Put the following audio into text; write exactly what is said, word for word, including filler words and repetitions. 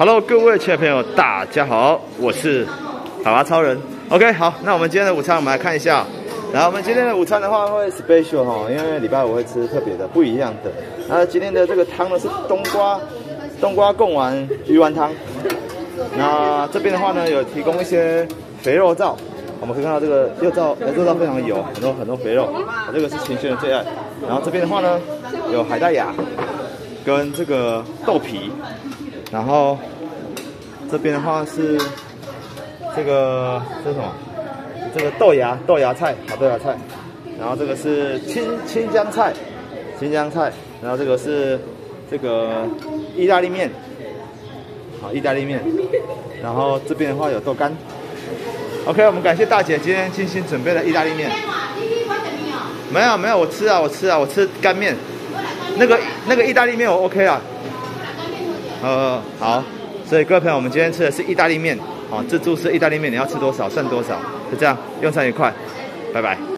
Hello， 各位亲爱的朋友，大家好，我是爸爸超人。OK， 好，那我们今天的午餐我们来看一下。然后我们今天的午餐的话会 special 哈，因为礼拜五会吃特别的不一样的。然后今天的这个汤呢是冬瓜冬瓜贡丸鱼丸汤。那这边的话呢有提供一些肥肉燥，我们可以看到这个肉燥，肉燥非常的油，很多很多肥肉，这个是秦轩的最爱。然后这边的话呢有海带芽跟这个豆皮，然后这边的话是这个这是什么？这个豆芽豆芽菜，好豆芽菜，然后这个是青青江菜，青江菜，然后这个是这个意大利面，好意大利面，然后这边的话有豆干。OK， 我们感谢大姐今天精心准备的意大利面。没有没有，我吃啊我吃啊我吃干面，那个那个意大利面我 OK 啊。呃好，所以各位朋友，我们今天吃的是意大利面。好，自助式意大利面，你要吃多少算多少，就这样，用餐愉快，拜拜。